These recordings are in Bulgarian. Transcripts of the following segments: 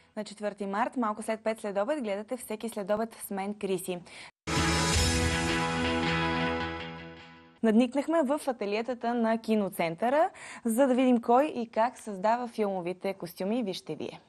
На 4 март, малко след 5 следобед, гледате Всеки следобед с мен, Криси. Надникнахме в ателиетата на киноцентъра, за да видим кой и как създава филмовите костюми. Вижте вие.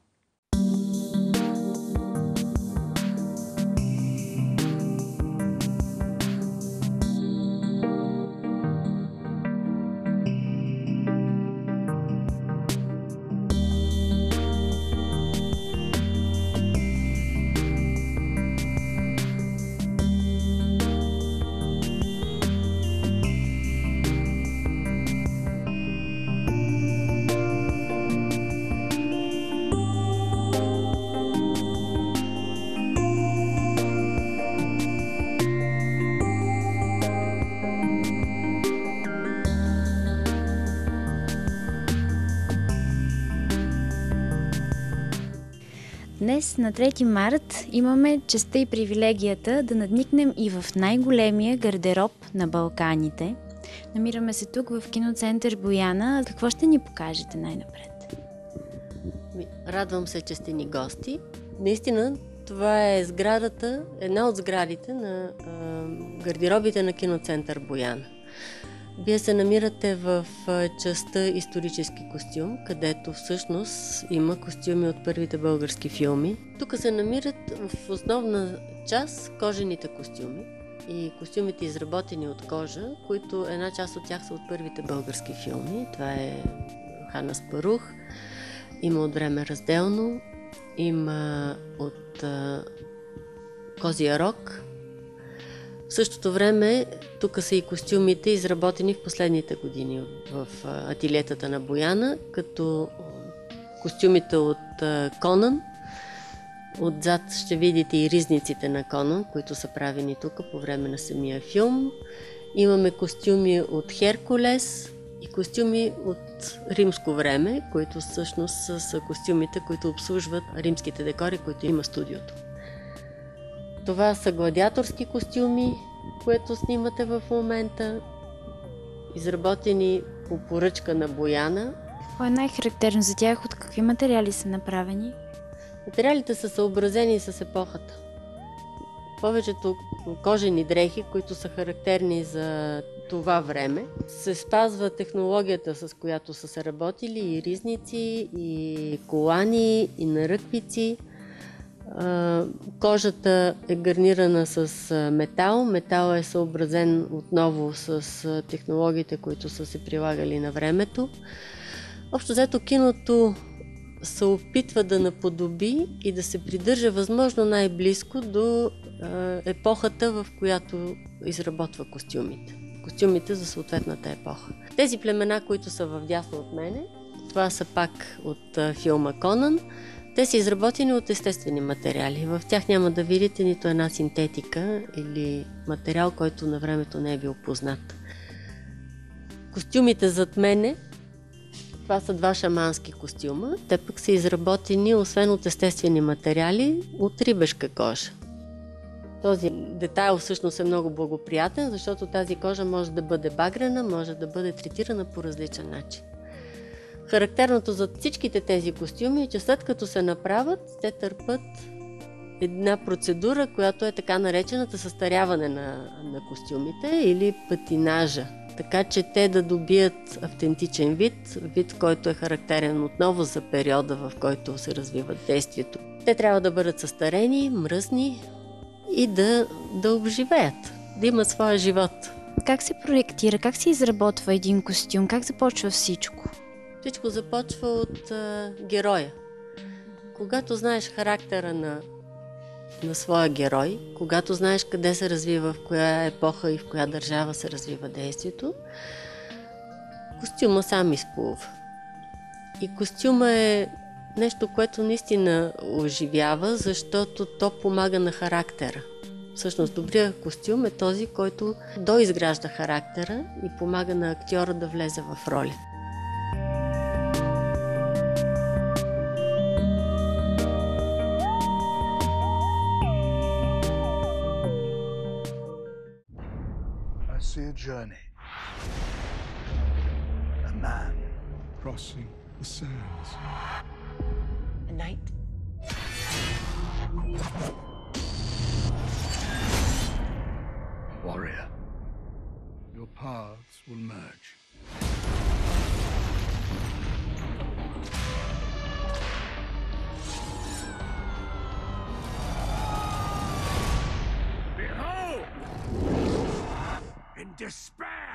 Днес, на 3 март, имаме честта и привилегията да надникнем и в най-големия гардероб на Балканите. Намираме се тук в киноцентър Бояна. Какво ще ни покажете най-напред? Радвам се, че сте ни гости. Наистина, това е сградата, една от сградите на гардеробите на киноцентър Бояна. Вие се намирате в частта исторически костюм, където всъщност има костюми от първите български филми. Тук се намират в основна част кожените костюми и костюмите изработени от кожа, които една част от тях са от първите български филми. Това е Хана Спарух, има от Време разделно, има от Козия рог. В същото време тук са и костюмите, изработени в последните години в ателиетата на Бояна, като костюмите от Конан. Отзад ще видите и ризниците на Конан, които са правени тук по време на самия филм. Имаме костюми от Херкулес и костюми от римско време, които всъщност са костюмите, които обслужват римските декори, които има студиото. Това са гладиаторски костюми, които снимате в момента, изработени по поръчка на Бояна. Какво е най-характерно за тях? От какви материали са направени? Материалите са съобразени с епохата. Повечето кожени дрехи, които са характерни за това време, се спазва технологията, с която са се работили и ризници, и колани, и наръквици. Кожата е гарнирана с метал. Метал е съобразен отново с технологиите, които са се прилагали на времето. Общо взето киното се опитва да наподоби и да се придържа възможно най-близко до епохата, в която изработва костюмите. Костюмите за съответната епоха. Тези племена, които са вдясно от мене, това са пак от филма Конан. Те са изработени от естествени материали. В тях няма да видите нито една синтетика или материал, който на времето не е бил познат. Костюмите зад мене, това са 2 шамански костюма. Те пък са изработени, освен от естествени материали, от рибешка кожа. Този детайл всъщност е много благоприятен, защото тази кожа може да бъде багрена, може да бъде третирана по различен начин. Характерното за всичките тези костюми е, че след като се направят, те търпят една процедура, която е така наречената състаряване на костюмите или патинажа. Така че те да добият автентичен вид, който е характерен отново за периода, в който се развива действието. Те трябва да бъдат състарени, мръсни и да обживеят, да имат своя живот. Как се проектира, как се изработва един костюм, как започва всичко? Всичко започва от героя. Когато знаеш характера на своя герой, когато знаеш къде се развива, в коя епоха и в коя държава се развива действието, костюма сам изплува. И костюма е нещо, което наистина оживява, защото то помага на характера. Всъщност добрият костюм е този, който доизгражда характера и помага на актьора да влезе в роля. See a journey. A man crossing the sands. A night Warrior, your paths will merge. Behold! In despair!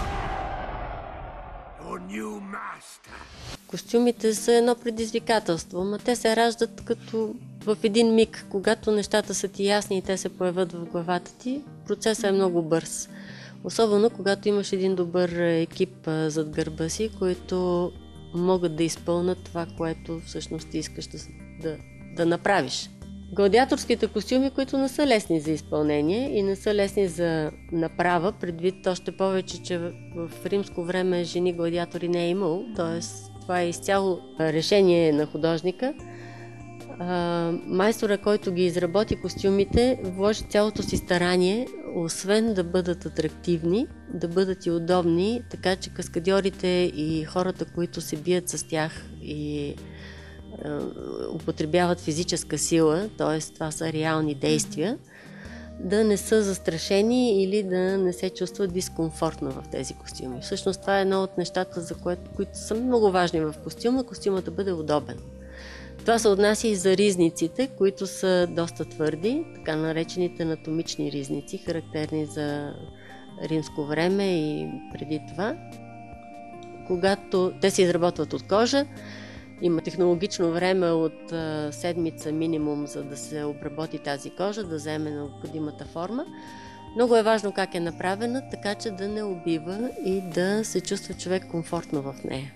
Your new master! Костюмите са едно предизвикателство, но те се раждат като в един миг, когато нещата са ти ясни и те се появят в главата ти, процесът е много бърз. Особено когато имаш един добър екип зад гърба си, които могат да изпълнят това, което всъщност ти искаш да направиш. Гладиаторските костюми, които не са лесни за изпълнение и не са лесни за направа, предвид още повече, че в римско време жени гладиатори не е имало, т.е. това е изцяло решение на художника. Майстора, който ги изработи костюмите, вложи цялото си старание, освен да бъдат атрактивни, да бъдат и удобни, така че каскадьорите и хората, които се бият с тях и употребяват физическа сила, т.е. това са реални действия, да не са застрашени или да не се чувстват дискомфортно в тези костюми. Всъщност това е едно от нещата, които са много важни в костюма, костюмът да бъде удобен. Това се отнася и за ризниците, които са доста твърди, така наречените анатомични ризници, характерни за римско време и преди това. Когато те се изработват от кожа, има технологично време от седмица минимум, за да се обработи тази кожа, да вземе необходимата форма. Много е важно как е направена, така че да не убива и да се чувства човек комфортно в нея.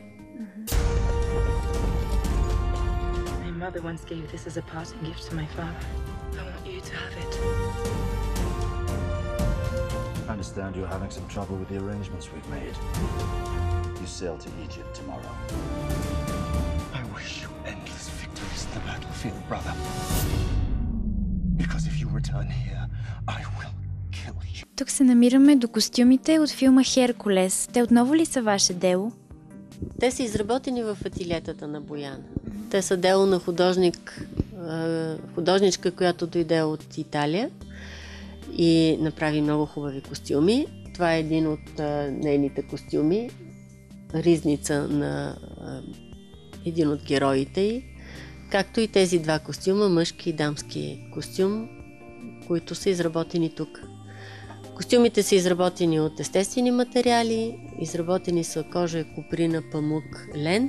My mother once gave this as a parting gift to my father. I want you to have it. I understand you're having some trouble with the arrangements we've made. You sail to Egypt tomorrow. I wish you endless victories in the battlefield, brother. Because if you return here, I will kill you. Тук се намираме до костюмите от филма Херкулес. Те отново ли са ваше дело? Те са изработени в ателиетата на Бояна. Те са дело на художничка, която дойде от Италия и направи много хубави костюми. Това е един от нейните костюми, ризница на един от героите й, както и тези два костюма, мъжки и дамски костюм, които са изработени тук. Костюмите са изработени от естествени материали, изработени са кожа, коприна, памук, лен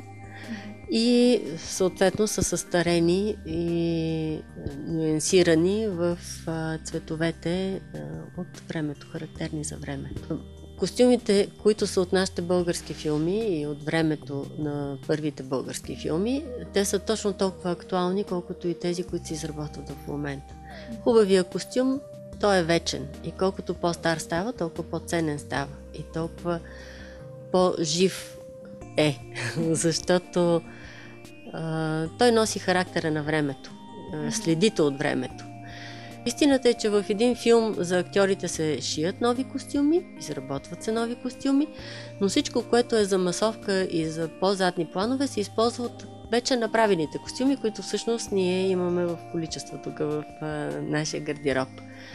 и съответно са състарени и нюансирани в цветовете от времето, характерни за времето. Костюмите, които са от нашите български филми и от времето на първите български филми, те са точно толкова актуални, колкото и тези, които се изработват в момента. Хубавия костюм, той е вечен и колкото по-стар става, толкова по-ценен става и толкова по-жив е, защото той носи характера на времето, следите от времето. Истината е, че в един филм за актьорите се шият нови костюми, изработват се нови костюми, но всичко, което е за масовка и за по-задни планове, се използват вече направените костюми, които всъщност ние имаме в количество тук в нашия гардероб.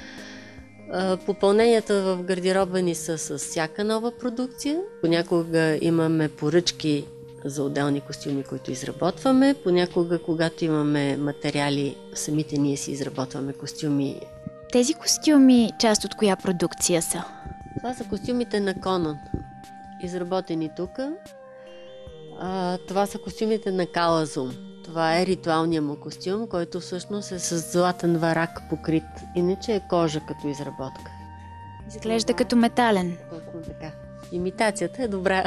Попълненията в гардероба ни са с всяка нова продукция. Понякога имаме поръчки за отделни костюми, които изработваме. Понякога, когато имаме материали, самите ние си изработваме костюми. Тези костюми, част от коя продукция са? Това са костюмите на Конан, изработени тук. Това са костюмите на Калазум. Това е ритуалният му костюм, който всъщност е с златен варак покрит. Иначе е кожа като изработка. Изглежда като метален. Точно така. Имитацията е добра.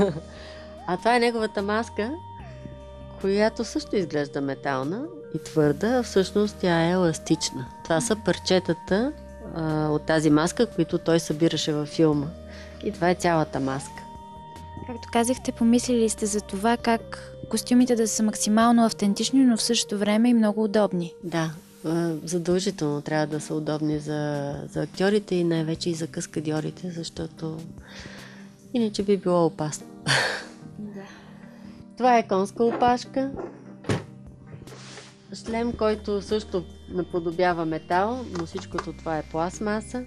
А това е неговата маска, която също изглежда метална и твърда, а всъщност тя е еластична. Това са парчетата от тази маска, които той събираше във филма. И това е цялата маска. Както казахте, помислили сте за това как костюмите да са максимално автентични, но в същото време и много удобни. Да, задължително трябва да са удобни за актьорите и най-вече и за каскадьорите, защото иначе би било опасно. Да. Това е конска опашка. Шлем, който също наподобява метал, но всичкото това е пластмаса.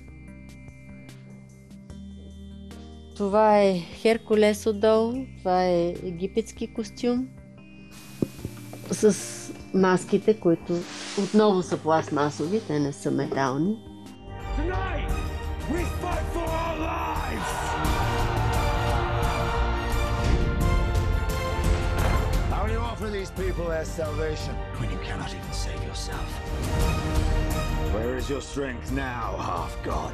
Това е Херкулес отдолу, това е египетски костюм с маските, които отново са пластмасови, те не са метални. Tonight, we fight for our lives! How do you offer these people their salvation when you cannot even save yourself? Where is your strength now, half-god?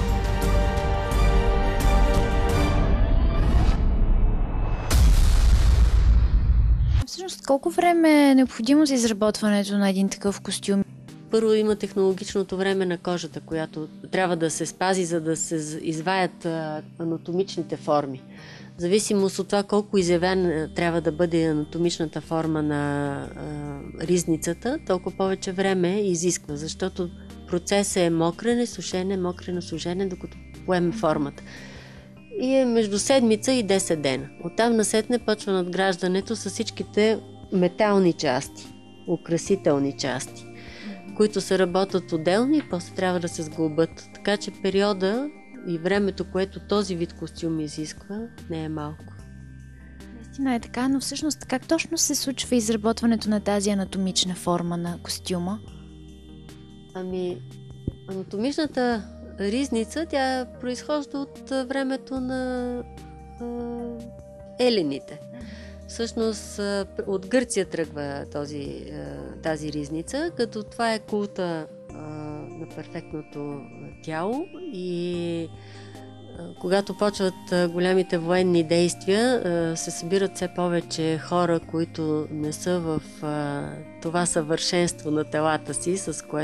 Всъщност, колко време е необходимо за изработването на един такъв костюм? Първо има технологичното време на кожата, която трябва да се спази, за да се изваят анатомичните форми. В зависимост от това колко изявен трябва да бъде анатомичната форма на ризницата, толкова повече време изисква, защото процесът е мокрене, сушене, докато поеме формата. И е между седмица и 10 дена. Оттам насетне почва надграждането с всичките метални части, украсителни части, които се работят отделно и после трябва да се сглобят. Така че периода и времето, което този вид костюм изисква, не е малко. Наистина е така, но всъщност как точно се случва изработването на тази анатомична форма на костюма? Ами, анатомичната ризница, тя произхожда от времето на елените. Всъщност от Гърция тръгва тази ризница, като това е култа на перфектното тяло и когато почват голямите военни действия, се събират все повече хора, които не са в това съвършенство на телата си,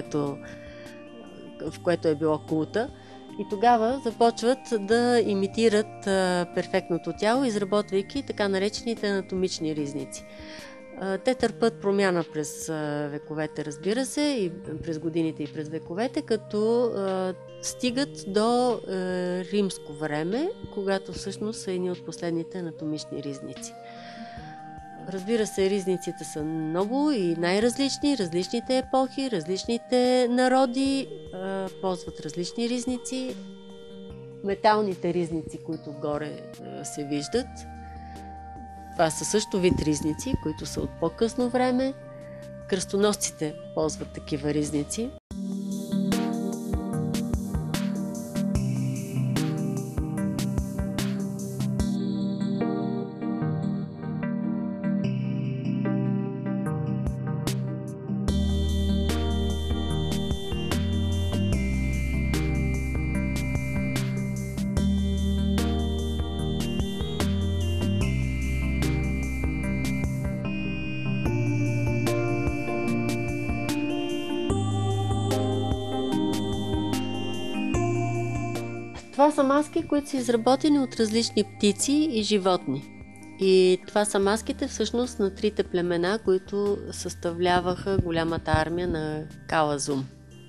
в което е било култа. И тогава започват да имитират перфектното тяло, изработвайки така наречените анатомични ризници. Те търпят промяна през вековете, разбира се, и през годините и през вековете, като стигат до римско време, когато всъщност са едни от последните анатомични ризници. Разбира се, ризниците са много и най-различни, различните епохи, различните народи ползват различни ризници. Металните ризници, които горе се виждат, това са също вид ризници, които са от по-късно време. Кръстоносците ползват такива ризници. Това са маски, които са изработени от различни птици и животни. И това са маските всъщност на трите племена, които съставляваха голямата армия на Калазум.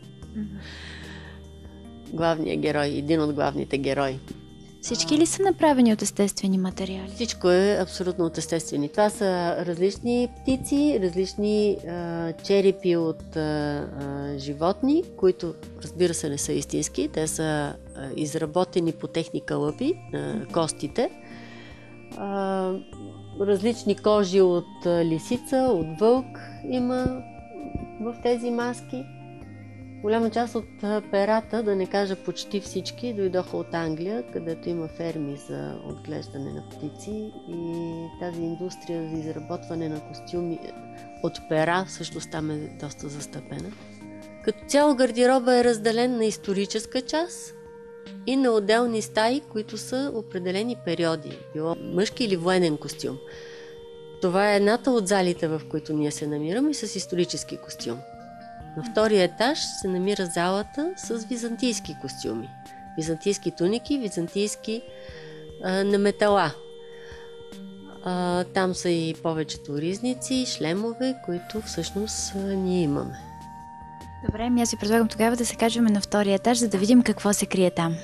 Главният герой, един от главните герои. Всички ли са направени от естествени материали? Всичко е абсолютно от естествени. Това са различни птици, различни черепи от животни, които, разбира се, не са истински. Те са изработени по техника лъпи, костите. Различни кожи от лисица, от вълк има в тези маски. Голяма част от перата, да не кажа почти всички, дойдоха от Англия, където има ферми за отглеждане на птици и тази индустрия за изработване на костюми от пера всъщност там е доста застъпена. Като цяло гардероба е разделен на историческа част и на отделни стаи, които са определени периоди, било мъжки или военен костюм. Това е едната от залите, в които ние се намираме с исторически костюм. На втория етаж се намира залата с византийски костюми. Византийски туники, византийски на метала. Там са и повечето ризници, шлемове, които всъщност ние имаме. Добре, аз ви предлагам тогава да се качваме на втория етаж, за да видим какво се крие там.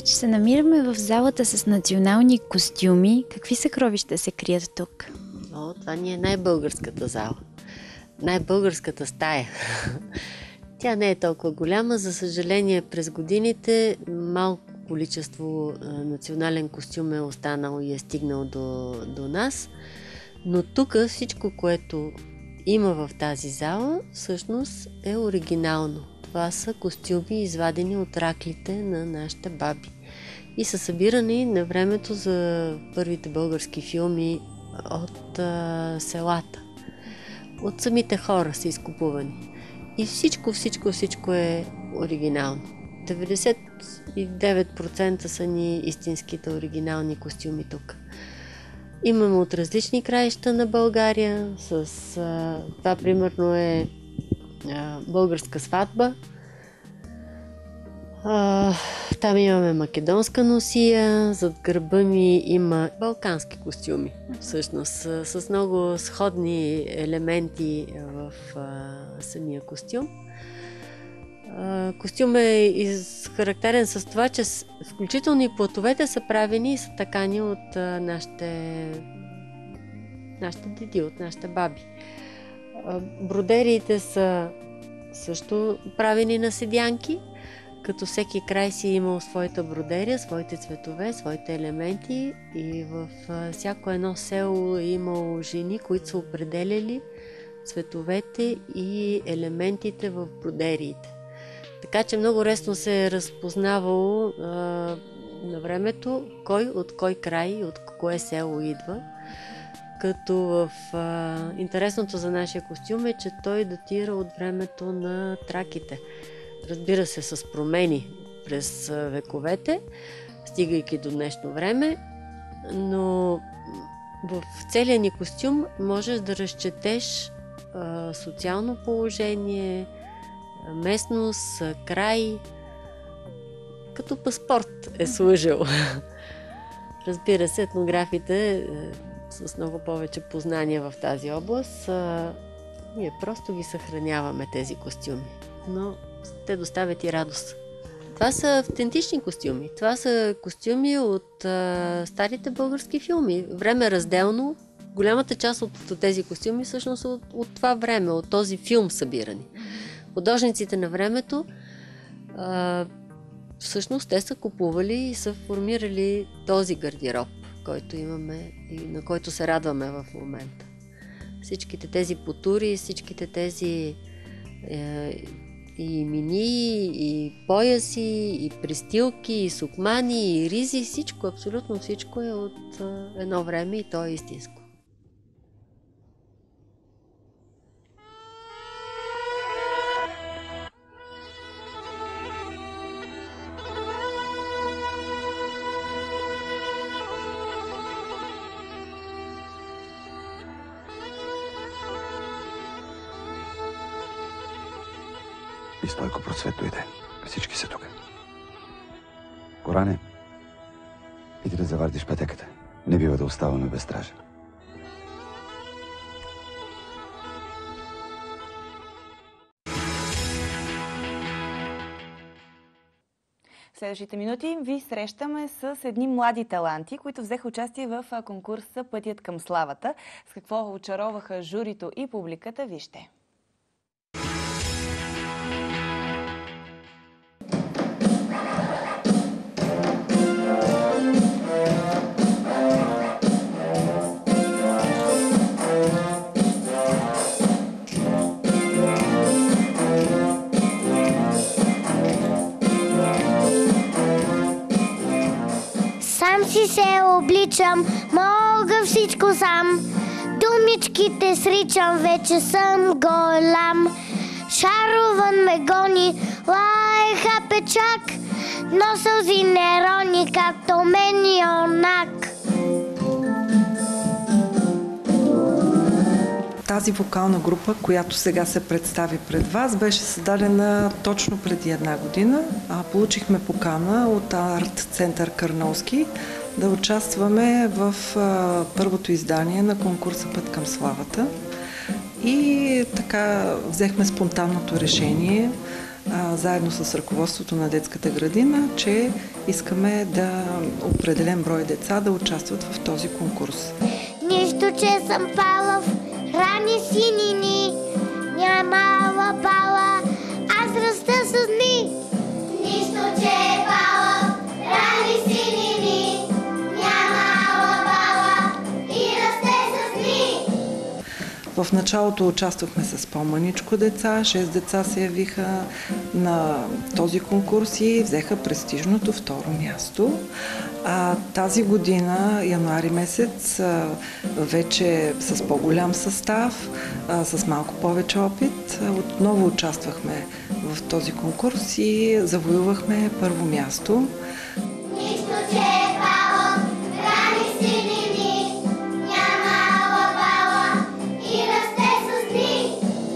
Вече се намираме в залата с национални костюми. Какви съкровища се крият тук? О, това ни е най-българската зала. Най-българската стая. Тя не е толкова голяма. За съжаление, през годините малко количество национален костюм е останало и е стигнал до нас. Но тук всичко, което има в тази зала, всъщност е оригинално. Това са костюми, извадени от раклите на нашите баби. И са събирани на времето за първите български филми от селата. От самите хора са изкупувани. И всичко е оригинално. 99% са ни истинските оригинални костюми тук. Имаме от различни краища на България. Това примерно е българска сватба. Там имаме македонска носия, зад гърба ми има балкански костюми, всъщност, с много сходни елементи в самия костюм. Костюм е характерен с това, че включително и платовете са правени и са такани от нашите деди, от нашите баби. Бродериите са също правени на седянки, като всеки край си имал своята бродерия, своите цветове, своите елементи и в всяко едно село е имало жени, които са определяли цветовете и елементите в бродериите. Така че много лесно се е разпознавало на времето кой от кой край и от кое село идва. Като интересното за нашия костюм е, че той датира от времето на траките. Разбира се, с промени през вековете, стигайки до днешно време, но в целия ни костюм можеш да разчетеш социално положение, местност, край, като паспорт е служил. Разбира се, етнографите с много повече познания в тази област, ние просто ги съхраняваме тези костюми, но те доставят и радост. Това са автентични костюми. Това са костюми от старите български филми. Време разделно. Голямата част от тези костюми всъщност от това време, от този филм събирани. Художниците на времето всъщност те са купували и са формирали този гардероб, който имаме и на който се радваме в момента. Всичките тези потури, всичките тези и мини, и пояси, и престилки, и сукмани, и ризи, всичко, абсолютно всичко е от едно време и то е истинско. И Стойко Процвет дойде. Всички са тук. Коране, иди да завардиш пътеката. Не бива да оставаме без стража. В следващите минути ви срещаме с едни млади таланти, които взеха участие в конкурса "Пътят към славата". С какво очароваха журито и публиката, вижте. Сам си се обличам, мога всичко сам. Думичките сричам, вече съм голям. Шарован ме гони, лайха печак, но сълзи не рони, както мен и онак. Тази вокална група, която сега се представи пред вас, беше създадена точно преди 1 година. Получихме покана от Арт Център Кърновски да участваме в първото издание на конкурса "Път към славата". И така взехме спонтанното решение заедно с ръководството на детската градина, че искаме да определен брой деца да участват в този конкурс. Нищо, че съм пала в рани синини, няма бала, аз раста с дни. Нищо, че е пала в рани синини, няма бала и расте с дни. В началото участвахме с по-мъничко деца. 6 деца се явиха на този конкурс и взеха престижното второ място. Тази година, януари месец, вече с по-голям състав, с малко повече опит, отново участвахме в този конкурс и завоювахме първо място. Нищо, че е пало, рани синини, няма бала и расте с дни.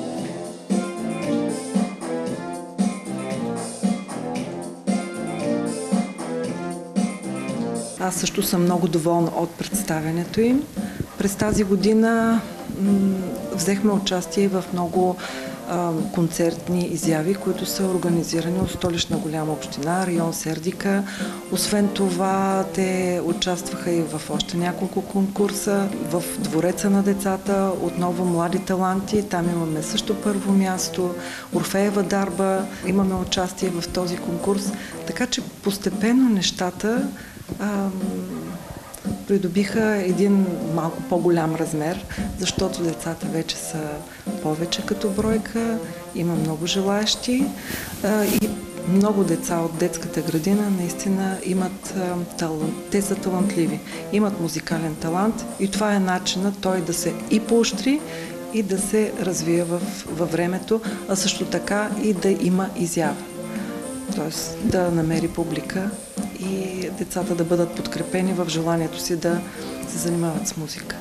Аз също съм много доволна от представянето им. През тази година взехме участие в много концертни изяви, които са организирани от Столична голяма община, район Сердика. Освен това, те участваха и в още няколко конкурса. В Двореца на децата, отново млади таланти, там имаме също първо място. Орфеева дарба, имаме участие в този конкурс. Така че постепенно нещата придобиха един малко по-голям размер, защото децата вече са повече като бройка, има много желаещи и много деца от детската градина наистина имат талант. Те са талантливи, имат музикален талант и това е начинът той да се и поощри, и да се развие във времето, а също така и да има изява. Тоест да намери публика и децата да бъдат подкрепени в желанието си да се занимават с музика.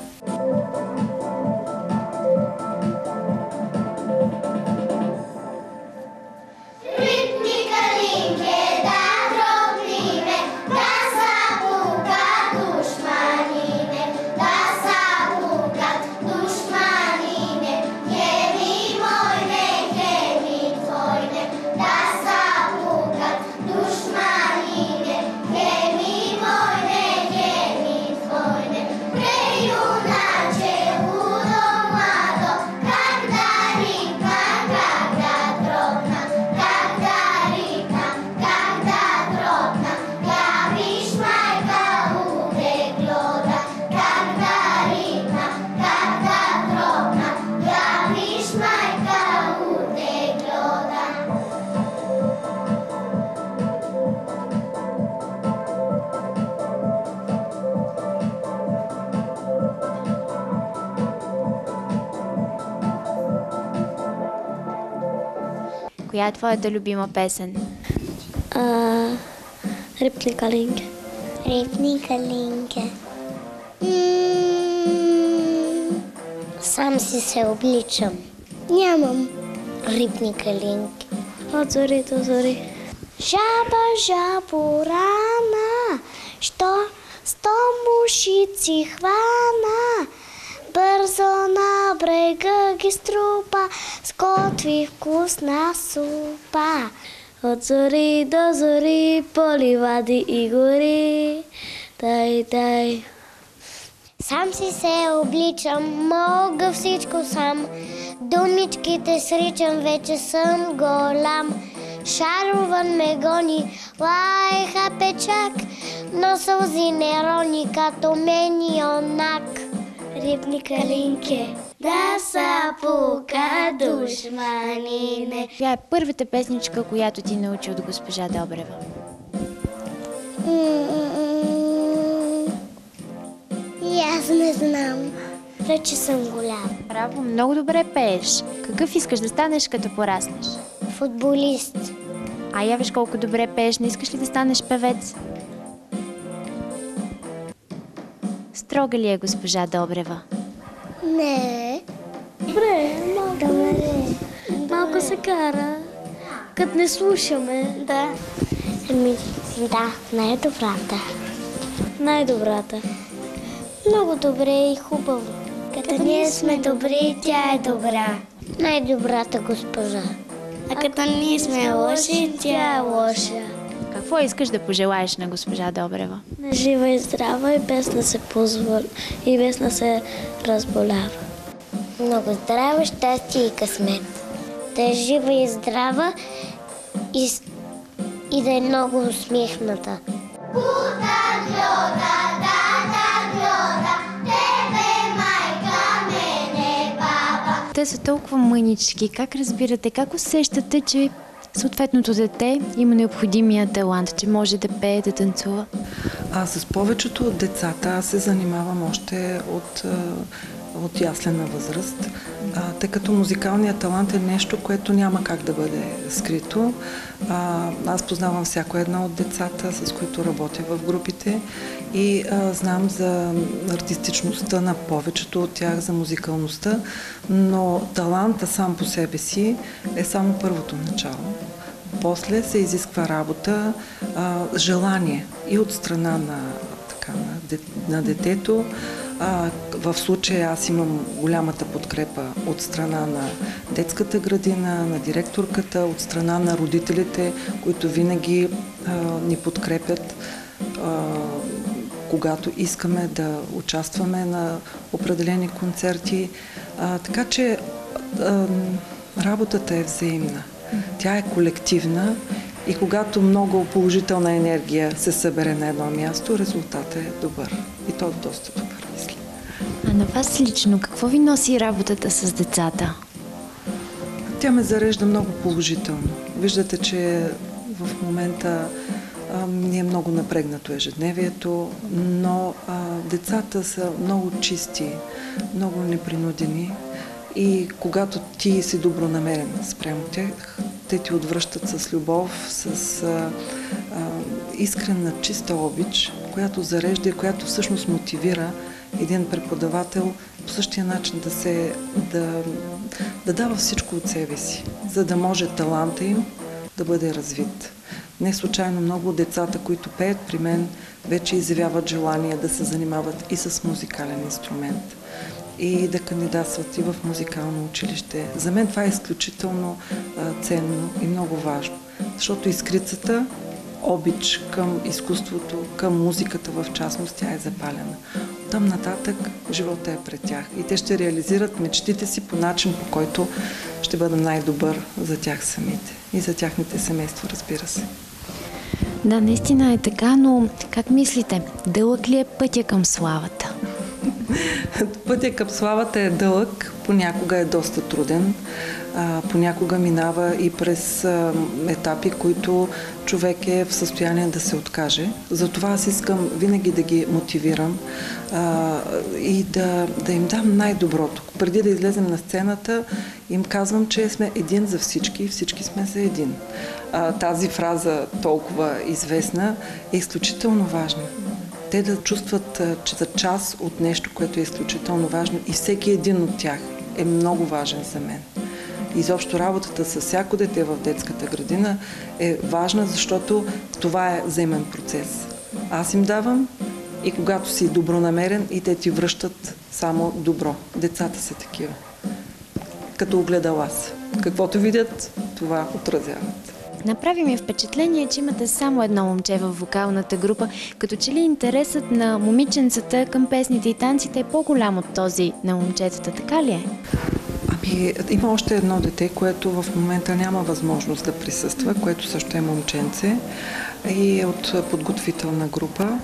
Коя е твоята любима песен? Рипника Линке. Рипника Линке. Сам си се обличам. Нямам рипника Линке. От зори до зори. Жаба, жаборана, що 100 мушици хвана, бързо на брега ги струпа, сготви вкусна супа. От зори до зори, по ливади и гори, дай. Сам си се обличам, мога всичко сам, думичките сричам, вече съм голям. Шаруван ме гони, лайха печак, но сълзи не рони, като мен и онак. Рипника Линке. Да са пука душманине. Коя е първата песничка, която ти научи от госпожа Добрева? И аз не знам. Вече съм голям. Браво, много добре пееш. Какъв искаш да станеш, като пораснеш? Футболист. А я виж колко добре пееш, не искаш ли да станеш певец? Строга ли е госпожа Добрева? Не. Добре, малко се кара. Като не слушаме. Да. Да, най-добрата. Най-добрата. Много добре и хубаво. Като ние сме добри, тя е добра. Най-добрата госпожа. А като ние сме лоши, тя е лоша. Какво искаш да пожелаеш на госпожа Добрева? Да жива и здрава и без да се позволя и без да се разболява. Много здраве, щастие и късмет. Да е жива и здрава и да е много усмихната. Те са толкова мънички. Как разбирате, как усещате, че съответното дете има необходимия талант, че може да пее, да танцува? С повечето от децата аз се занимавам още от яслена възраст, тъй като музикалният талант е нещо, което няма как да бъде скрито. Аз познавам всяко едно от децата, с които работя в групите и знам за артистичността на повечето от тях, за музикалността, но таланта сам по себе си е само първото начало. После се изисква работа, желание и от страна на детето. В случая аз имам голямата подкрепа от страна на детската градина, на директорката, от страна на родителите, които винаги ни подкрепят, когато искаме да участваме на определени концерти. Така че работата е взаимна. Тя е колективна и когато много положителна енергия се събере на едно място, резултатът е добър. И то е доста добър, мисля. А на вас лично, какво ви носи работата с децата? Тя ме зарежда много положително. Виждате, че в момента ни е много напрегнато ежедневието, но децата са много чисти, много непринудени и когато ти си добронамерен спрямо тях, те ти отвръщат с любов, с искрена, чиста обич, която зарежда и която всъщност мотивира един преподавател по същия начин да дава всичко от себе си, за да може таланта им да бъде развит. Не случайно много от децата, които пеят при мен, вече изявяват желание да се занимават и с музикален инструмент и да кандидатстват и в музикално училище. За мен това е изключително ценно и много важно, защото искрицата, обич към изкуството, към музиката в частност, тя е запалена. Там нататък живота е пред тях и те ще реализират мечтите си по начин, по който ще бъде най-добър за тях самите и за тяхните семейства, разбира се. Да, наистина е така, но как мислите, дълъг ли е пътя към славата? Пътя към славата е дълъг, понякога е доста труден, понякога минава и през етапи, които човек е в състояние да се откаже. Затова аз искам винаги да ги мотивирам и да им дам най-доброто. Преди да излезем на сцената, им казвам, че сме един за всички и всички сме за един. Тази фраза, толкова известна, е изключително важна. Те да чувстват, че са част от нещо, което е изключително важно и всеки един от тях е много важен за мен. Изобщо работата с всяко дете в детската градина е важна, защото това е взаимен процес. Аз им давам и когато си добронамерен и те ти връщат само добро. Децата са такива. Като огледала се. Каквото видят, това отразяват. Направи ми впечатление, че имате само едно момче в вокалната група, като че ли интересът на момиченцата към песните и танците е по-голям от този на момчетата, така ли е? Има още едно дете, което в момента няма възможност да присъства, което също е момченце и е от подготвителна група.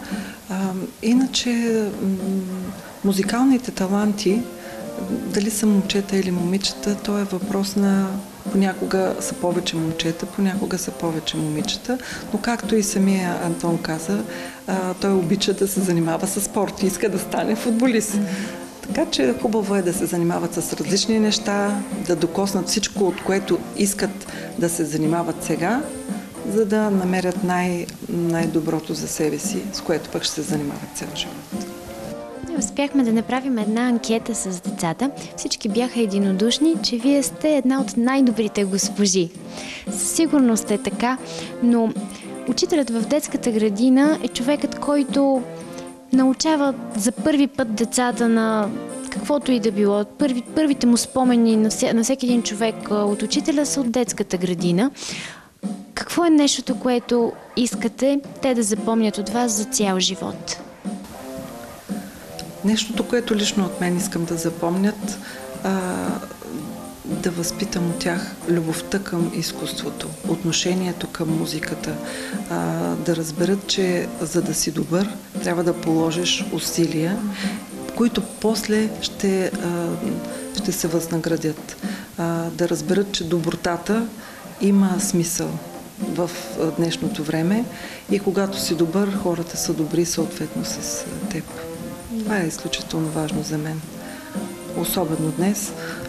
Иначе музикалните таланти, дали са момчета или момичета, то е въпрос на понякога са повече момчета, понякога са повече момичета, но както и самия Антон каза, той обича да се занимава с спорт и иска да стане футболист. Така че хубаво е да се занимават с различни неща, да докоснат всичко, от което искат да се занимават сега, за да намерят най-доброто за себе си, с което пък ще се занимават цял живот. Успяхме да направим една анкета с децата. Всички бяха единодушни, че вие сте една от най-добрите госпожи. Със сигурност е така, но учителят в детската градина е човекът, който научава за първи път децата на каквото и да било. Първите му спомени на всеки един човек от учителя са от детската градина. Какво е нещото, което искате те да запомнят от вас за цял живот? Нещото, което лично от мен искам да запомнят, да възпитам от тях любовта към изкуството, отношението към музиката, да разберат, че за да си добър, трябва да положиш усилия, които после ще се възнаградят. Да разберат, че добротата има смисъл в днешното време и когато си добър, хората са добри съответно с теб. Това е изключително важно за мен. Особено днес.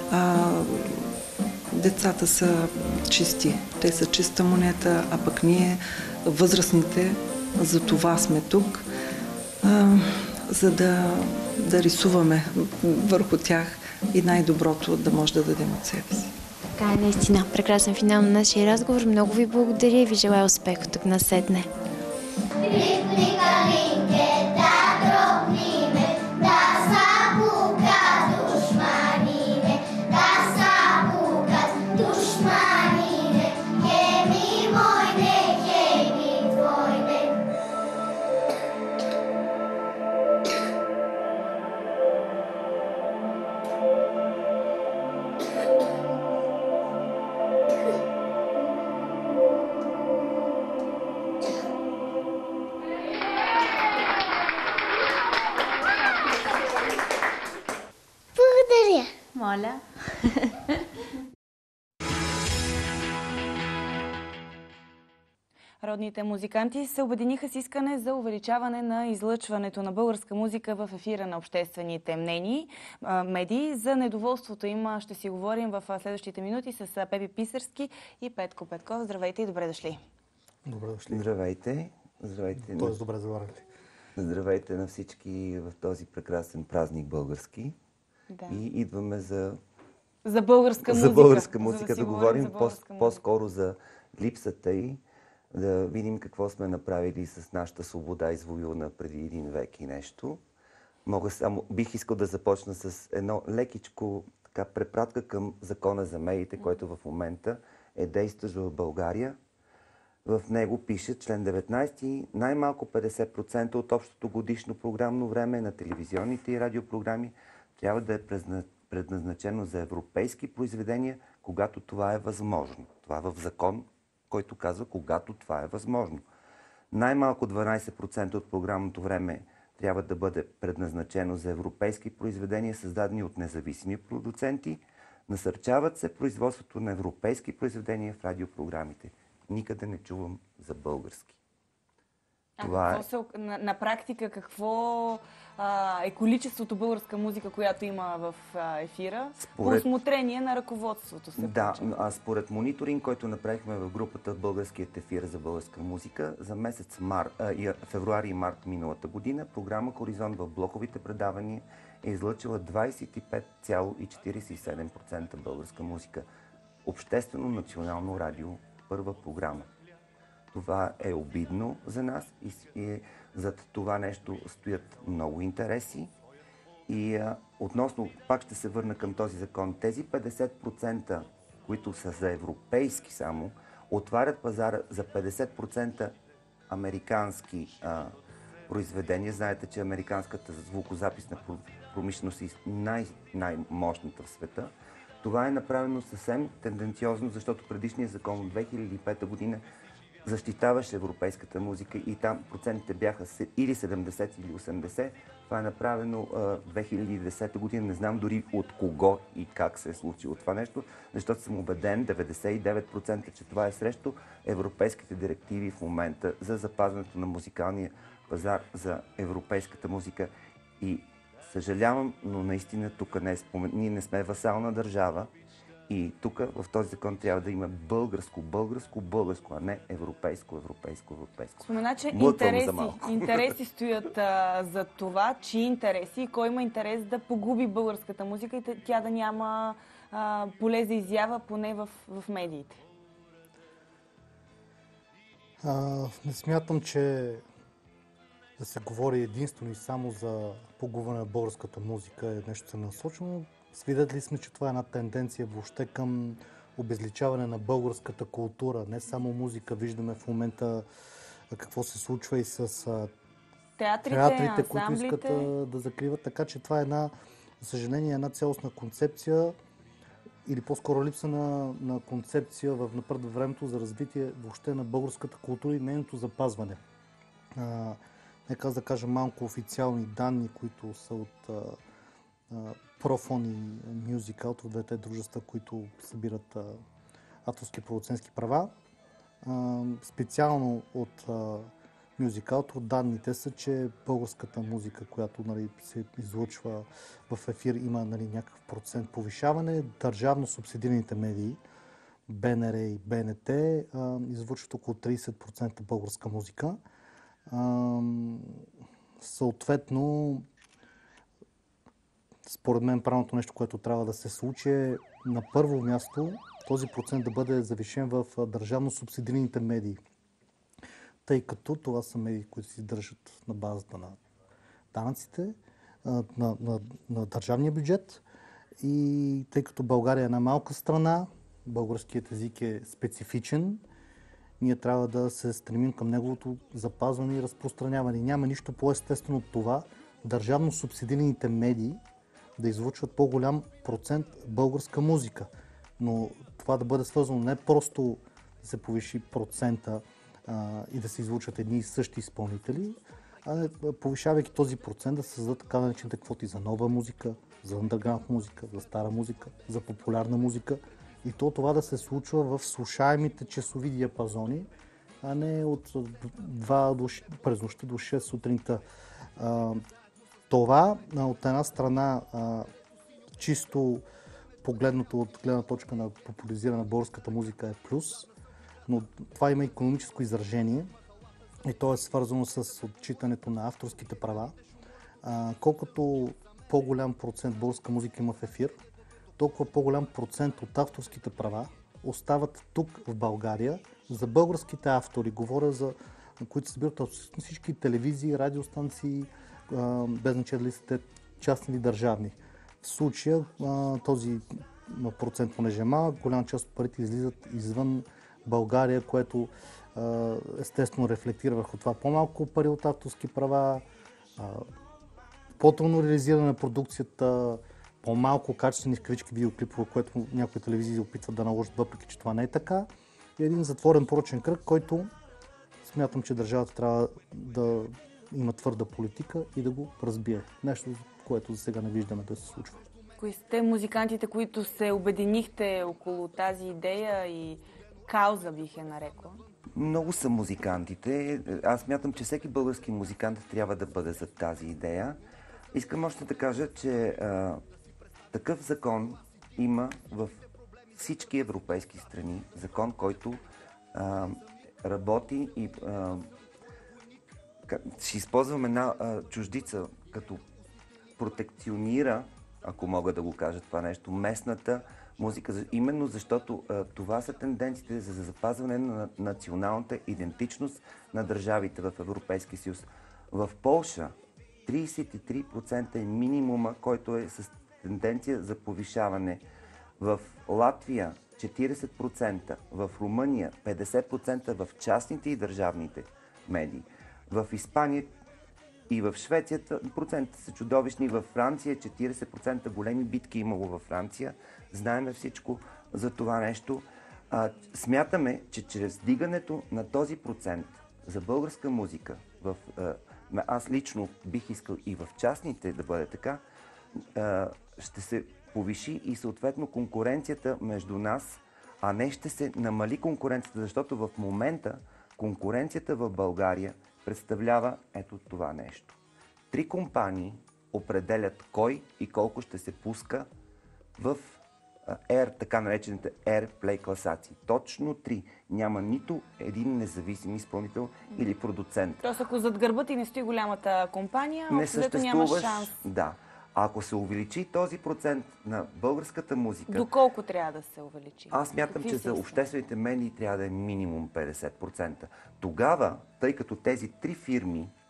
Децата са чисти. Те са чиста монета, а пък ние, възрастните, за това сме тук, за да рисуваме върху тях и най-доброто да може да дадем от себе си. Така е, наистина. Прекрасен финал на нашия разговор. Много ви благодаря и ви желая успех от тук насетне. Моля. Родните музиканти се обединиха с искане за увеличаване на излъчването на българска музика в ефира на обществените медии. За недоволството им ще си говорим в следващите минути с Пепи Писарски и Петко Петков. Здравейте и добре дошли. Добре дошли. Здравейте. Здравейте. Тоест добре заварили. Здравейте на всички в този прекрасен празник български. Да. И идваме за българска музика. За българска музика да говорим по-скоро за липсата й, да видим какво сме направили с нашата свобода, извоювана преди 1 век и нещо. Бих искал да започна с едно лекичко препратка към закона за медиите, който в момента е действащ в България. В него пише член 19, най-малко 50% от общото годишно програмно време на телевизионните и радиопрограми трябва да е предназначено за европейски произведения, когато това е възможно. Това е в закон, който казва, когато това е възможно. Най-малко 12% от програмното време трябва да бъде предназначено за европейски произведения, създадени от независими продуценти. Насърчават се производството на европейски произведения в радиопрограмите. Никъде не чувам за български. На практика какво е количеството българска музика, която има в ефира? По усмотрение на ръководството се получава. Според мониторинг, който направихме в групата Българският ефир за българска музика, за месец февруари и март миналата година, програма Хоризонт в блоковите предавания е излъчила 25,47% българска музика. Обществено национално радио, първа програма. Това е обидно за нас и зад това нещо стоят много интереси. И относно, пак ще се върна към този закон, тези 50%, които са за европейски само, отварят пазара за 50% американски произведения. Знаете, че американската звукозаписна промишленост е най-мощната в света. Това е направено съвсем тенденциозно, защото предишният закон от 2005 година защитаваше европейската музика и там процентите бяха или 70 или 80. Това е направено 2010 година. Не знам дори от кого и как се е случило това нещо, защото съм убеден 99%, че това е срещу европейските директиви в момента за запазването на музикалния пазар за европейската музика. И съжалявам, но наистина тук ние не сме васална държава. И тук в този закон трябва да има българско, а не европейско. Спомена, че интереси стоят за това, чии интереси и кой има интерес да погуби българската музика и тя да няма поле за изява, поне в медиите. Не смятам, че да се говори единствено и само за погубване на българската музика е нещо целенасочено. Свидетели сме, че това е една тенденция въобще към обезличаване на българската култура. Не само музика, виждаме в момента какво се случва и с театрите, които искат да закриват. Така че това е за съжаление, една цялостна концепция или по-скоро липса на концепция напред във времето за развитие въобще на българската култура и нейното запазване. Нека да кажа малко официални данни, които са от Profon и Music Out, от двете дружества, които събират авторски продуцентски права. Специално от Music Out данните са, че българската музика, която се излъчва в ефир, има някакъв процент повишаване. Държавно субсидираните медии, БНР и БНТ, излъчват около 30% българска музика. Съответно, според мен правилното нещо, което трябва да се случи е на първо място този процент да бъде завишен в държавно субсидираните медии. Тъй като това са медии, които се издържат на базата на данъците, на държавния бюджет. И тъй като България е една малка страна, българският език е специфичен, ние трябва да се стремим към неговото запазване и разпространяване. Няма нищо по-естествено от това държавно субсидираните медии да излъчват по-голям процент българска музика. Но това да бъде свързано не просто да се повиши процента и да се излучат едни и същи изпълнители, а повишавайки този процент да се създадат така наречените квоти за нова музика, за underground музика, за стара музика, за популярна музика. И това да се случва в слушаемите часови диапазони, а не от 2 през нощта до 6 сутринта. Това от една страна чисто погледнато от гледна точка на популяризиране на българската музика е плюс, но това има икономическо изражение и то е свързано с отчитането на авторските права. Колкото по-голям процент българска музика има в ефир, толкова по-голям процент от авторските права остават тук в България за българските автори. Говоря за които събират всички телевизии, радиостанции, без значение дали са те частни или държавни. В случая този процент, понеже е малък, голяма част от парите излизат извън България, което естествено рефлектира върху това по-малко пари от авторски права, по-трудно реализиране на продукцията, по-малко качествени в кавички видеоклипове, което някои телевизии опитват да наложат, въпреки че това не е така. И един затворен порочен кръг, който смятам, че държавата трябва да има твърда политика и да го разбие. Нещо, което за сега не виждаме да се случва. Кои сте музикантите, които се обединихте около тази идея и кауза, бих я нарекла? Много са музикантите. Аз смятам, че всеки български музикант трябва да бъде за тази идея. Искам още да кажа, че такъв закон има в всички европейски страни. Закон, който работи и ще използвам една чуждица, като протекционира, ако мога да го кажа това нещо, местната музика, именно защото това са тенденциите за запазване на националната идентичност на държавите в Европейския съюз. В Полша 33% е минимума, който е с тенденция за повишаване. В Латвия 40%, в Румъния 50% в частните и държавните медии. В Испания и в Швеция процентите са чудовищни. Във Франция 40% големи битки имало във Франция. Знаеме всичко за това нещо. Смятаме, че чрез дигането на този процент за българска музика, аз лично бих искал и в частните да бъде така, ще се повиши и съответно конкуренцията между нас, а не ще се намали конкуренцията, защото в момента конкуренцията в България представлява ето това нещо. 3 компании определят кой и колко ще се пуска в така наречените Airplay класации. Точно 3. Няма нито един независим изпълнител или продуцент. Тоест, ако зад гърба ти не стои голямата компания, не няма шанс. Да. А ако се увеличи този процент на българската музика... Доколко трябва да се увеличи? Аз смятам, че за обществените медии трябва да е минимум 50%. Тогава, тъй като тези 3 фирми,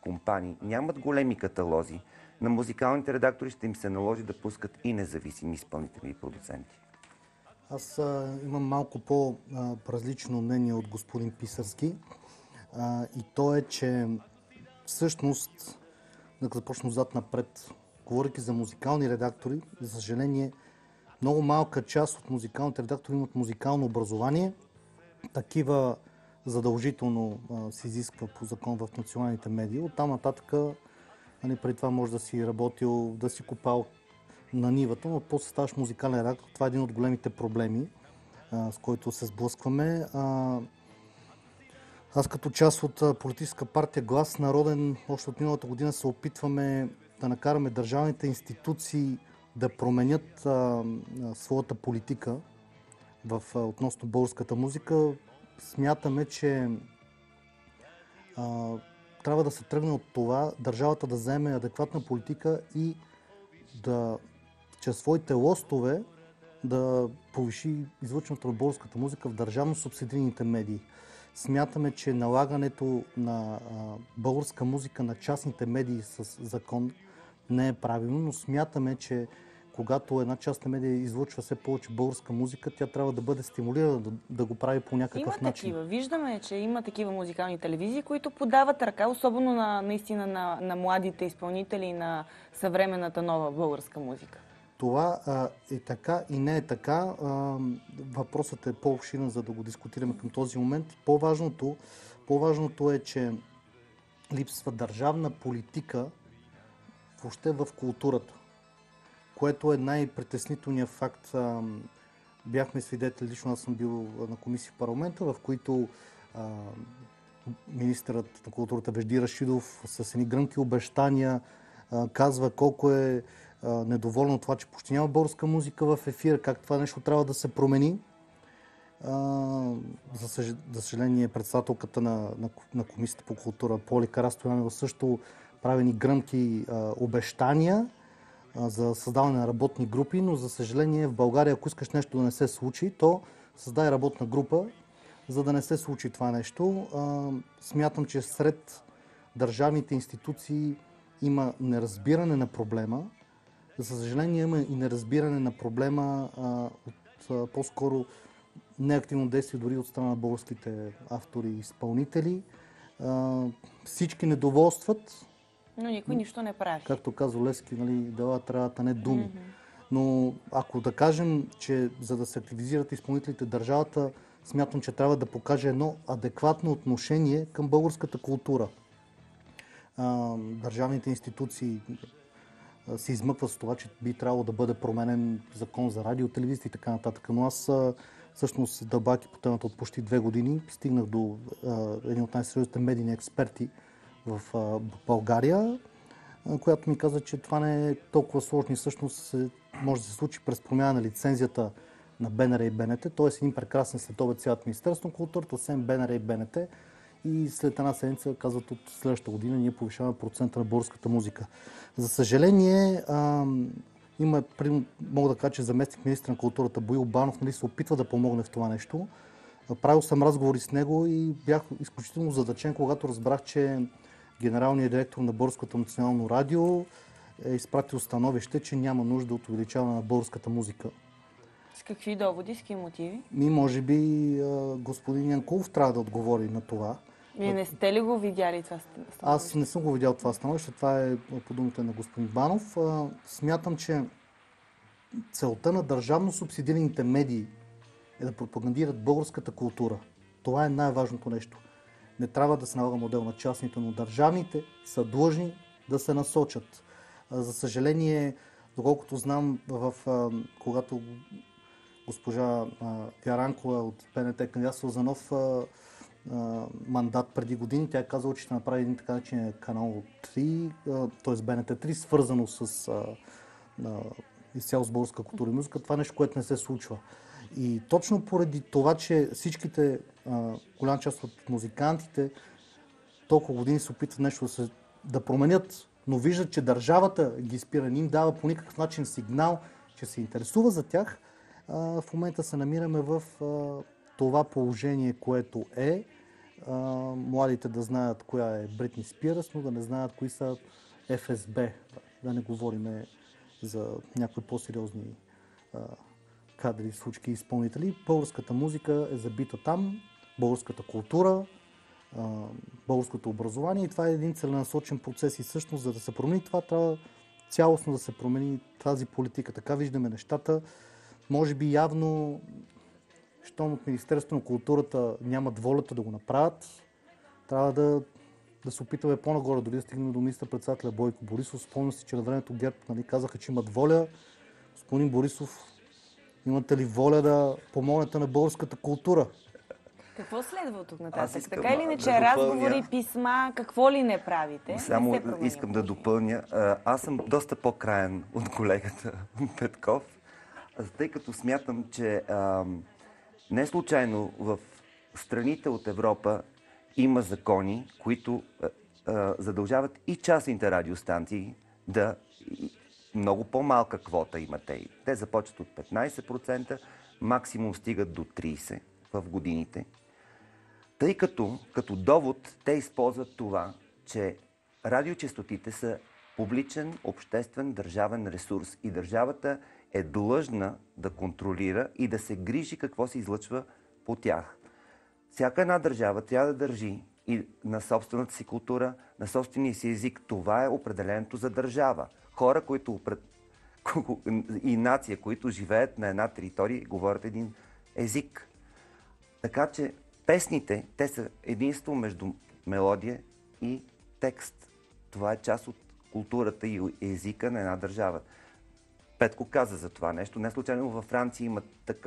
компании нямат големи каталози, на музикалните редактори ще им се наложи да пускат и независими изпълнители и продуценти. Аз имам малко по-различно мнение от господин Писарски. И то е, че всъщност, да започна отзад напред, говорейки за музикални редактори, за съжаление, много малка част от музикалните редактори имат музикално образование. Такива задължително се изисква по закон в националните медии. Оттам нататък, преди това може да си работил, да си копал на нивата, но после ставаш музикален редактор. Това е един от големите проблеми, с който се сблъскваме. Аз като част от политическа партия Глас народен, още от миналата година се опитваме да накараме държавните институции да променят своята политика относно българската музика. Смятаме, че трябва да се тръгне от това държавата да вземе адекватна политика и да чрез своите лостове да повиши излъчването на българската музика в държавно субсидираните медии. Смятаме, че налагането на българска музика на частните медии с закон не е правилно, но смятаме, че когато една частна медия излъчва все повече българска музика, тя трябва да бъде стимулирана да го прави по някакъв начин. Има такива. Виждаме, че има такива музикални телевизии, които подават ръка, особено на младите изпълнители и на съвременната нова българска музика. Това е така и не е така. Въпросът е по-обширен, за да го дискутираме към този момент. По-важното е, че липсва държавна политика въобще в културата, което е най-притеснителният факт. Бяхме свидетели, лично аз съм бил на комисии в парламента, в които министърът на културата Вежди Рашидов с едни гръмки обещания казва колко е недоволен от това, че почти няма българска музика в ефир, как това нещо трябва да се промени. За съжаление, председателката на Комисията по култура Поли Карастоянова също правени гръмки обещания за създаване на работни групи, но за съжаление в България, ако искаш нещо да не се случи, то създай работна група, за да не се случи това нещо. Смятам, че сред държавните институции има неразбиране на проблема. За съжаление има и неразбиране на проблема от по-скоро неактивно действие дори от страна на българските автори и изпълнители. Всички недоволстват. Но никой нищо не прави. Както казва Левски, дела трябват, а не думи. Но ако да кажем, че за да се активизират изпълнителите държавата, смятам, че трябва да покаже едно адекватно отношение към българската култура. Държавните институции се измъкват с това, че би трябвало да бъде променен закон за радио, телевизия и така нататък. Но аз всъщност дълбаки по темата от почти 2 години стигнах до един от най-сериозните медийни експерти в България, която ми каза, че това не е толкова сложно и всъщност може да се случи през промяна на лицензията на БНР и БНТ, т.е. един прекрасен следобед цялата Министерство на културата, освен БНР и БНТ, и след една седмица, казват, от следващата година ние повишаваме процента на българската музика. За съжаление, мога да кажа, че заместник министър на културата Боил Банов се опитва да помогне в това нещо. Правил съм разговори с него и бях изключително задачен, когато разбрах, че генералният директор на Българското национално радио е изпратил становище, че няма нужда от увеличаване на българската музика. С какви доводи, с какви мотиви? Може би господин Янкулов трябва да отговори на това. Вие не сте ли го видяли това становище? Аз не съм го видял това становище. Това е по думите на господин Банов. Смятам, че целта на държавно субсидираните медии е да пропагандират българската култура. Това е най-важното нещо. Не трябва да се налага модел на частните, но държавните са длъжни да се насочат. За съжаление, доколкото знам, когато госпожа Яранкова от ПНТ кандидатства за нов мандат преди години, тя е казала, че ще направи един така начин канал 3, т.е. БНТ 3, свързано с изцяло с българска култура и музика. Това е нещо, което не се случва. И точно поради това, че всичките, голяма част от музикантите, толкова години се опитват нещо да променят, но виждат, че държавата ги спира, не им дава по никакъв начин сигнал, че се интересува за тях. В момента се намираме в това положение, което е. младите да знаят коя е Бритни Спиръс, но да не знаят кои са ФСБ. Да не говорим за някои по-сериозни кадри, случки и изпълнители. Българската музика е забита там, българската култура, българското образование и това е един целенасочен процес и всъщност за да се промени това трябва цялостно да се промени тази политика. Така виждаме нещата. Може би явно, щом от Министерството на културата нямат волята да го направят, трябва да се опитаме по-нагоре, дори да стигнем до министър-председателя Бойко Борисов. Спомням си, че на времето ГЕРБ казаха, че имат воля. Господин Борисов, имате ли воля да помогнете на българската култура? Какво следва от тук нататък? Така или не, че разговори, писма, какво ли не правите? Само искам да допълня. Аз съм доста по-краен от колегата Петков, тъй като смятам, че не случайно в страните от Европа има закони, които задължават и частните радиостанции да много по-малка квота имат те. Те започват от 15%, максимум стигат до 30% в годините. Тъй като довод те използват това, че радиочестотите са публичен, обществен, държавен ресурс и държавата е длъжна да контролира и да се грижи какво се излъчва по тях. Всяка една държава трябва да държи и на собствената си култура, на собствения си език. Това е определеното за държава. Хора, и нация, които живеят на една територия и говорят един език. Така че песните, те са единство между мелодия и текст. Това е част от културата и езика на една държава. Петко каза за това нещо. Не случайно във Франция има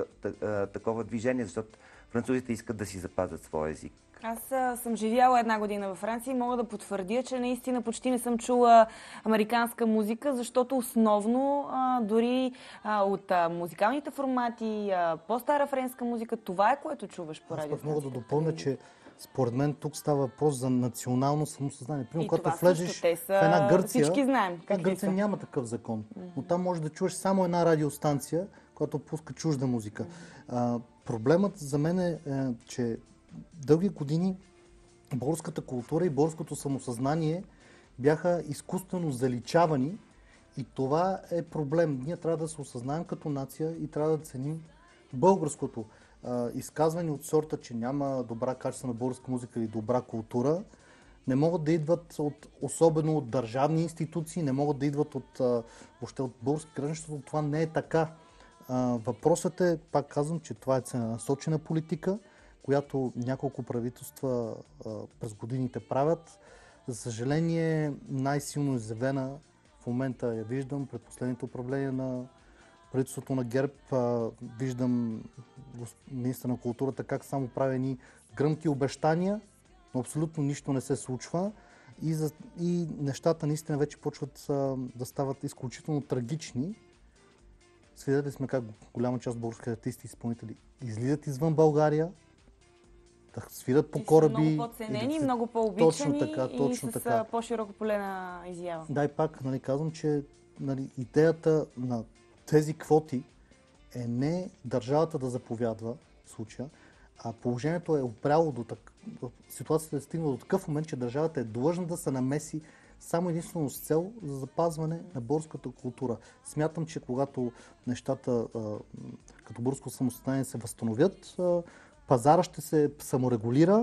такова движение, защото французите искат да си запазят своя език. Аз съм живяла една година във Франция и мога да потвърдя, че наистина почти не съм чула американска музика, защото основно дори от музикалните формати, по-стара френска музика, това е което чуваш по радио. Аз мога да допълня, че според мен тук става въпрос за национално самосъзнание. Примерно, когато влезеш в една Гърция, всички знаем Гърция няма такъв закон. Но там можеш да чуеш само една радиостанция, която пуска чужда музика. Проблемът за мен е, че дълги години българската култура и българското самосъзнание бяха изкуствено заличавани и това е проблем. Ние трябва да се осъзнаем като нация и трябва да ценим българското. Изказвания от сорта, че няма добра качествена българска музика или добра култура, не могат да идват особено от държавни институции, не могат да идват въобще от български граждани, защото това не е така. Въпросът е, пак казвам, че това е целенасочена политика, която няколко правителства през годините правят. За съжаление, най-силно изявена в момента я виждам пред последните управления на правителството на ГЕРБ. Виждам министър на културата как само прави ни гръмки обещания, но абсолютно нищо не се случва и нещата наистина вече почват да стават изключително трагични. Свидетели сме как голяма част от българските артисти и изпълнители излизат извън България, да свират по кораби. Са много по-ценени, много по-обичани и с по-широко поле на изява. Да, и пак казвам, че идеята на тези квоти е не държавата да заповядва в случая, а положението е опряло ситуацията е стигнала до такъв момент, че държавата е длъжна да се намеси само единствено с цел за запазване на българската култура. Смятам, че когато нещата като българско самосъзнание се възстановят, пазара ще се саморегулира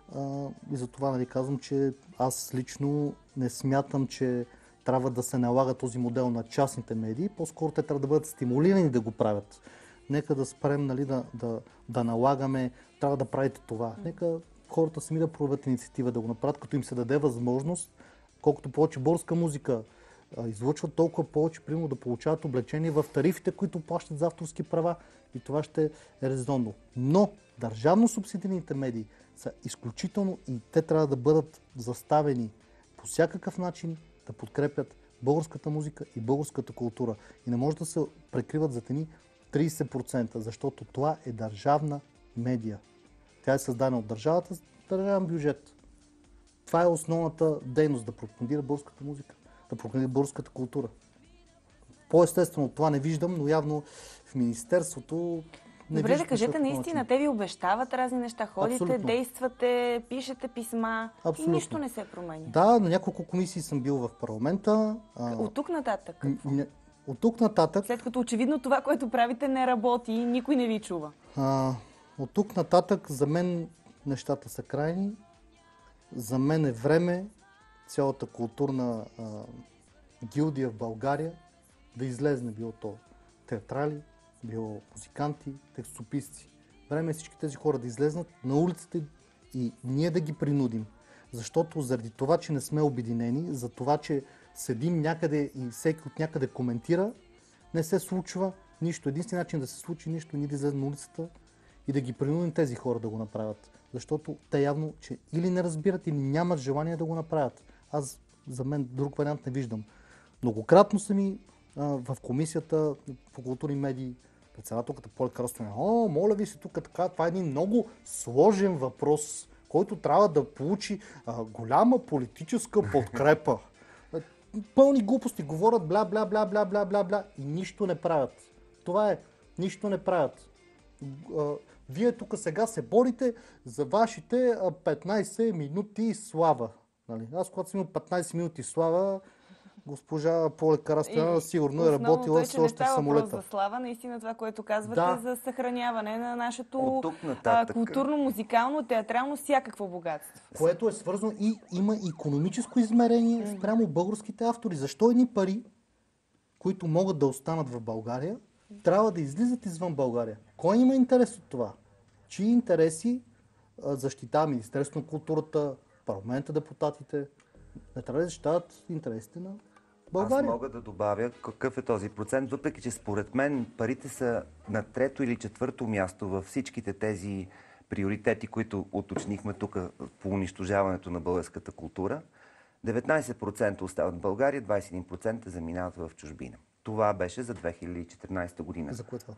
и затова казвам, че аз лично не смятам, че трябва да се налага този модел на частните медии. По-скоро те трябва да бъдат стимулирани да го правят. Нека да спрем да налагаме, трябва да правите това. Нека хората сами да проявят инициатива да го направят, като им се даде възможност, колкото повече българска музика излъчват, толкова повече примерно да получават облегчение в тарифите, които плащат за авторски права и това ще е резонно. Но държавно субсидираните медии са изключително и те трябва да бъдат заставени по всякакъв начин да подкрепят българската музика и българската култура. И не може да се прикриват за тени 30%, защото това е държавна медия. Тя е създадена от държавата с държавен бюджет. Това е основната дейност, да пропагандира българската музика, да пропагандира българската култура. По-естествено това не виждам, но явно в Министерството Добре, да кажете наистина, те ви обещават разни неща, ходите, Абсолютно. действате, пишете писма Абсолютно. и нищо не се променя. Да, на няколко комисии съм бил в парламента. От тук нататък какво? От тук нататък... След като очевидно това, което правите, не работи и никой не ви чува. От тук нататък за мен нещата са крайни. За мен е време цялата културна гилдия в България да излезне, било то театрали, било музиканти, текстописци. Време е всички тези хора да излезнат на улицата и ние да ги принудим. Защото заради това, че не сме обединени, за това, че седим някъде и всеки от някъде коментира, не се случва нищо. Единственият начин да се случи нищо, ние да излезем на улицата и да ги принудим тези хора да го направят. Защото те явно, че или не разбират, или нямат желание да го направят. Аз за мен друг вариант не виждам. Многократно съм и в комисията по културни медии, председателката Поля Карастова, моля ви се тук така, това е един много сложен въпрос, който трябва да получи голяма политическа подкрепа. Пълни глупости говорят, бля и нищо не правят. Това е, нищо не правят. Вие тук сега се борите за вашите 15 минути слава. Нали? Аз когато съм имал 15 минути слава, госпожа Поля Карастова сигурно е работила с още в самолета. Въпрос за слава, наистина това, което казвате, за съхраняване на нашето културно, музикално, театрално, всякакво богатство. Което е свързано и има икономическо измерение спрямо българските автори. Защо едни пари, които могат да останат в България, трябва да излизат извън България? Кой има интерес от това? Чии интереси защитава Министерството на културата, парламента, депутатите? Не трябва да защитават интересите на България. Аз мога да добавя какъв е този процент, въпреки че според мен парите са на трето или четвърто място във всичките тези приоритети, които уточнихме тук по унищожаването на българската култура. 19% остават в България, 21% заминават в чужбина. Това беше за 2014 година. За кое това?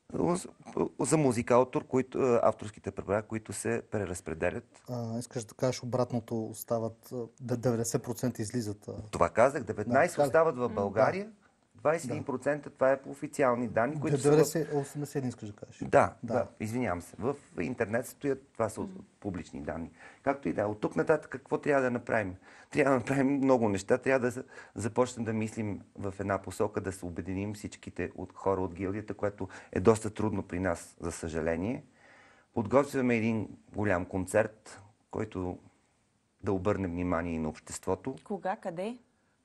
За музикалтор, авторските права, които се преразпределят. Искаш да кажеш обратното, остават 90% излизат. Това казах, 19% остават в България, 21% това е по официални данни, които 81 искаш да кажеш. Да, извинявам се. В интернет стоят, това са публични данни. Както и да, от тук нататък какво трябва да направим? Трябва да направим много неща, трябва да започнем да мислим в една посока, да се обединим всичките хора от гилдията, което е доста трудно при нас, за съжаление. Подготвяме един голям концерт, който да обърне внимание и на обществото. Кога, къде?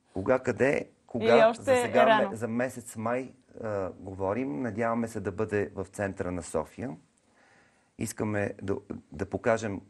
Кога, за сега, за месец май говорим. Надяваме се да бъде в центъра на София. Искаме да покажем,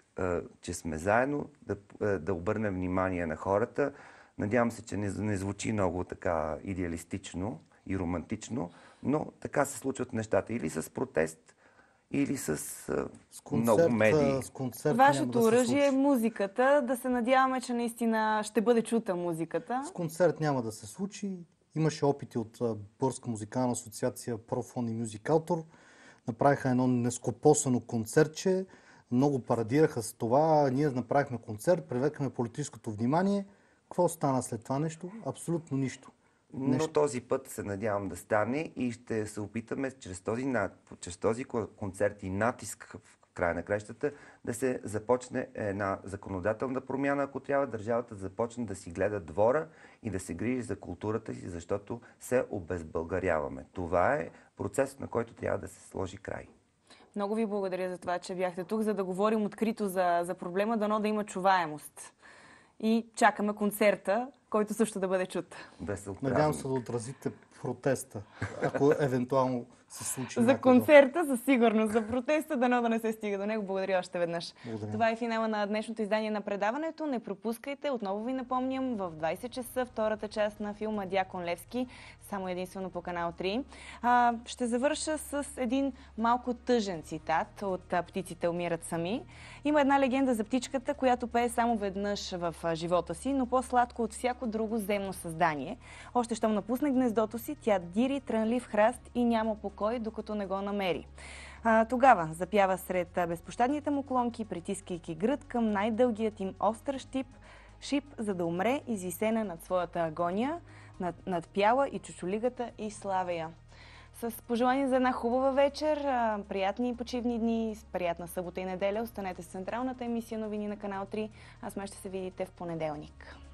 че сме заедно, да обърнем внимание на хората. Надявам се, че не звучи много така идеалистично и романтично, но така се случват нещата. Или с протест, или с много медии. Вашето оръжие е музиката. Да се надяваме, че наистина ще бъде чута музиката. С концерт няма да се случи. Имаше опити от Българска музикална асоциация Профон и Мюзикалтор. Направиха едно нескопосано концертче. Много парадираха с това. Ние направихме концерт, привлекахме политическото внимание. Какво стана след това нещо? Абсолютно нищо. Но този път се надявам да стане и ще се опитаме чрез този концерт и натиск в края на краищата да се започне една законодателна промяна, ако трябва държавата да започне да си гледа двора и да се грижи за културата си, защото се обезбългаряваме. Това е процес, на който трябва да се сложи край. Много ви благодаря за това, че бяхте тук, за да говорим открито за проблема, дано да има чуваемост. И чакаме концерта, който също да бъде чут. Надявам се да отразите протеста, ако евентуално се случи. За концерта, със сигурност. За протеста, дано да не се стига до него. Благодаря още веднъж. Благодаря. Това е финала на днешното издание на предаването. Не пропускайте. Отново ви напомням, в 20 часа втората част на филма Дякон Левски, само единствено по канал 3. Ще завърша с един малко тъжен цитат от Птиците умират сами. Има една легенда за птичката, която пее само веднъж в живота си, но по-сладко от всяко друго земно създание. Още щом напусне гнездото си, тя дири трънлив храст и няма покой, докато не го намери. Тогава запява сред безпощадните му клонки, притискайки гръд към най-дългият им остър шип, за да умре извисена над своята агония, над пяла и чучулигата и славея. С пожелание за една хубава вечер, приятни почивни дни, приятна събота и неделя. Останете с централната емисия новини на Канал 3. Аз ще се видите в понеделник.